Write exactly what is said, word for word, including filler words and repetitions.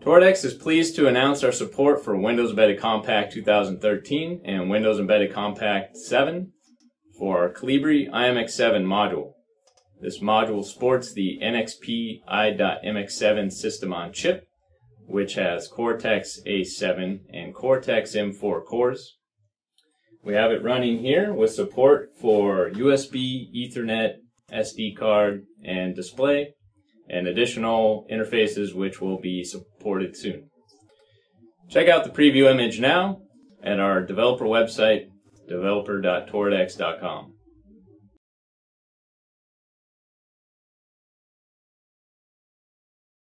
Toradex is pleased to announce our support for Windows Embedded Compact two thousand thirteen and Windows Embedded Compact seven for our Colibri i M X seven module. This module sports the N X P i dot M X seven system on chip, which has Cortex A seven and Cortex M four cores. We have it running here with support for U S B, Ethernet, S D card, and display, and additional interfaces which will be supported soon. Check out the preview image now at our developer website, developer dot toradex dot com.